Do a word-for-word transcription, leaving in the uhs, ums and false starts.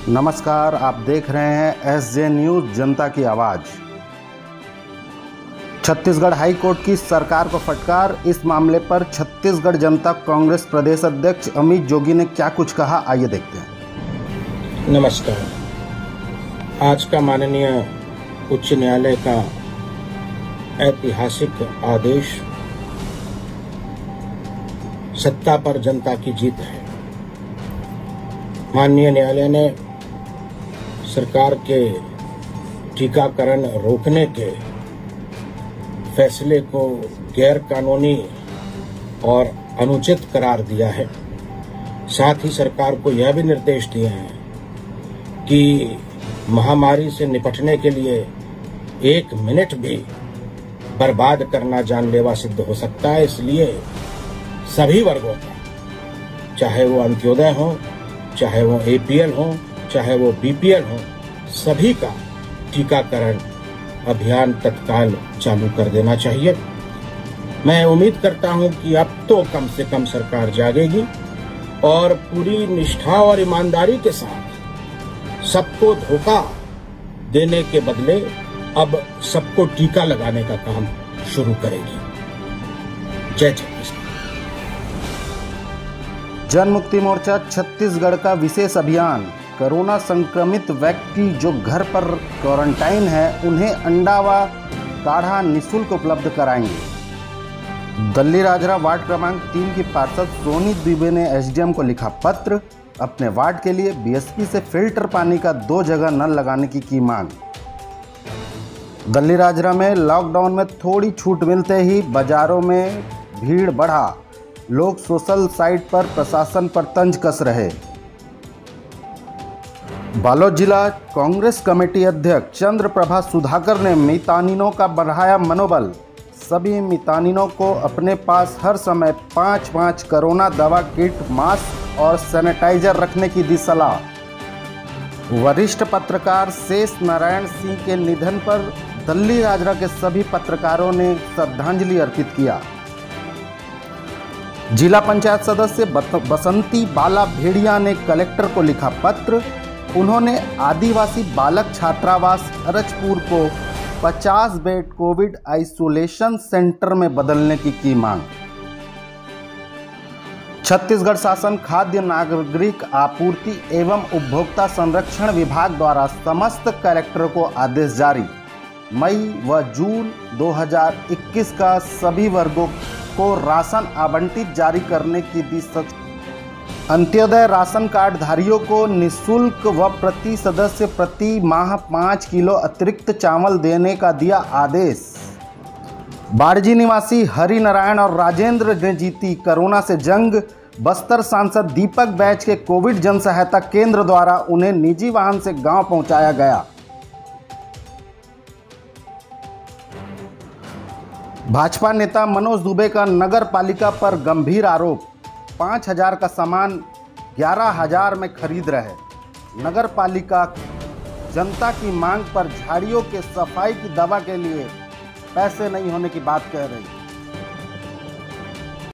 नमस्कार, आप देख रहे हैं एस जे न्यूज़ जनता की आवाज़। छत्तीसगढ़ हाई कोर्ट की सरकार को फटकार। इस मामले पर छत्तीसगढ़ जनता कांग्रेस प्रदेश अध्यक्ष अमित जोगी ने क्या कुछ कहा, आइए देखते हैं। नमस्कार। आज का माननीय उच्च न्यायालय का ऐतिहासिक आदेश सत्ता पर जनता की जीत है। माननीय न्यायालय ने सरकार के टीकाकरण रोकने के फैसले को गैर कानूनी और अनुचित करार दिया है। साथ ही सरकार को यह भी निर्देश दिए हैं कि महामारी से निपटने के लिए एक मिनट भी बर्बाद करना जानलेवा सिद्ध हो सकता है। इसलिए सभी वर्गों का, चाहे वो अंत्योदय हो, चाहे वो ए पी एल हो, चाहे वो बी पी एल हो, सभी का टीकाकरण अभियान तत्काल चालू कर देना चाहिए। मैं उम्मीद करता हूं कि अब तो कम से कम सरकार जागेगी और पूरी निष्ठा और ईमानदारी के साथ सबको धोखा देने के बदले अब सबको टीका लगाने का काम शुरू करेगी। जय छत्तीसगढ़। जन मुक्ति मोर्चा छत्तीसगढ़ का विशेष अभियान। कोरोना संक्रमित व्यक्ति जो घर पर क्वारंटाइन है, उन्हें अंडा व काढ़ा निःशुल्क उपलब्ध कराएंगे। दल्लीराजरा वार्ड क्रमांक तीन की पार्षद सोनी दुबे ने एस डी एम को लिखा पत्र। अपने वार्ड के लिए बी एस पी से फिल्टर पानी का दो जगह नल लगाने की की मांग। दल्लीराजरा में लॉकडाउन में थोड़ी छूट मिलते ही बाजारों में भीड़ बढ़ा। लोग सोशल साइट पर प्रशासन पर तंज कस रहे। बालोद जिला कांग्रेस कमेटी अध्यक्ष चंद्रप्रभा सुधाकर ने मितानिनों का बढ़ाया मनोबल। सभी मितानिनों को अपने पास हर समय पाँच पाँच कोरोना दवा किट, मास्क और सैनिटाइजर रखने की दी सलाह। वरिष्ठ पत्रकार शेष नारायण सिंह के निधन पर दल्लीराजरा के सभी पत्रकारों ने श्रद्धांजलि अर्पित किया। जिला पंचायत सदस्य बसंती बाला भेड़िया ने कलेक्टर को लिखा पत्र। उन्होंने आदिवासी बालक छात्रावास अरजपुर को पचास बेड कोविड आइसोलेशन सेंटर में बदलने की की मांग। छत्तीसगढ़ शासन खाद्य नागरिक आपूर्ति एवं उपभोक्ता संरक्षण विभाग द्वारा समस्त कलेक्टरों को आदेश जारी। मई व जून दो हज़ार इक्कीस का सभी वर्गों को राशन आवंटित जारी करने की दी सच। अंत्योदय राशन कार्ड धारियों को निःशुल्क व प्रति सदस्य प्रति माह पाँच किलो अतिरिक्त चावल देने का दिया आदेश। बाड़जी निवासी हरि नारायण और राजेंद्र ने जीती कोरोना से जंग। बस्तर सांसद दीपक बैच के कोविड जन सहायता केंद्र द्वारा उन्हें निजी वाहन से गांव पहुंचाया गया। भाजपा नेता मनोज दुबे का नगर पालिका पर गंभीर आरोप। पाँच हजार का सामान ग्यारह हजार में खरीद रहे। नगर पालिका जनता की मांग पर झाड़ियों के सफाई की दवा के लिए पैसे नहीं होने की बात कह रही।